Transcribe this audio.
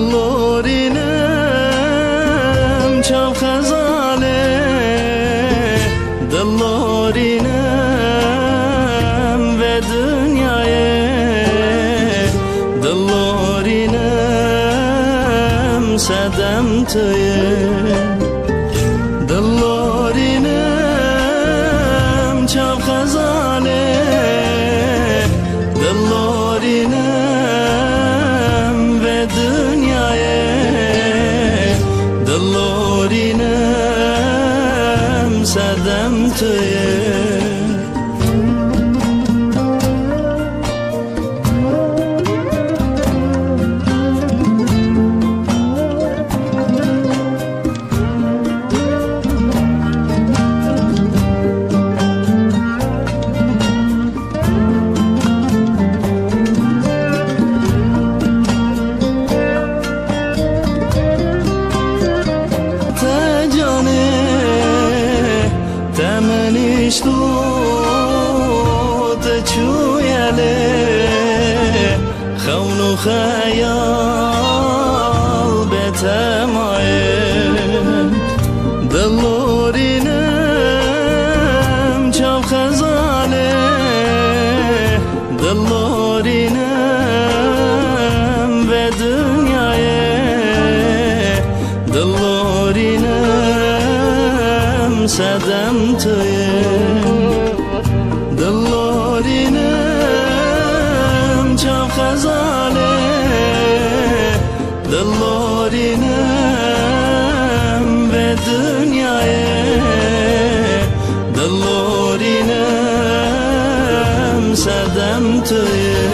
دلورینم چاو خزانه دلورینم و dünyaya دلورینم سدم توی دلورینم چاو خزانه دلورینم و dünyaya دلورینم سدم توی تو تچویله خون و خیال به تمایل دلورینم چاو خزانه دلورینم و dünyaya دلورینم سدم توی دلورینم چاو خزانه دلورینم و dünyaya دلورینم سدم توی